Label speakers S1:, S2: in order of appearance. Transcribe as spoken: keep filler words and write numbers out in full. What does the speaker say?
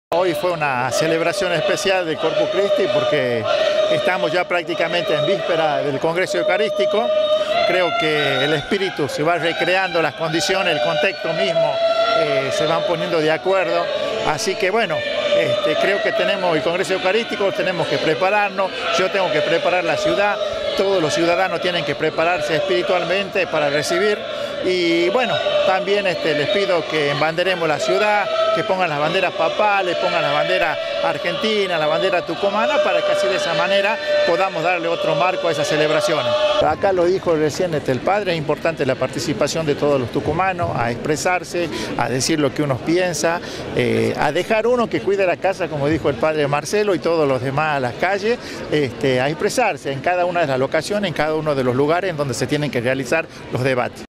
S1: Hoy fue una celebración especial del Corpus Christi porque estamos ya prácticamente en víspera del Congreso Eucarístico. Creo que el espíritu se va recreando, las condiciones, el contexto mismo eh, se van poniendo de acuerdo. Así que bueno, este, creo que tenemos el Congreso Eucarístico, tenemos que prepararnos, yo tengo que preparar la ciudad, todos los ciudadanos tienen que prepararse espiritualmente para recibir. Y bueno, también este, les pido que embanderemos la ciudad, que pongan las banderas papales, pongan la bandera argentina, la bandera tucumana, para que así de esa manera podamos darle otro marco a esas celebraciones. Acá lo dijo recién este, el padre, es importante la participación de todos los tucumanos, a expresarse, a decir lo que uno piensa, eh, a dejar uno que cuide la casa, como dijo el padre Marcelo, y todos los demás a las calles, este, a expresarse en cada una de las locaciones, en cada uno de los lugares en donde se tienen que realizar los debates.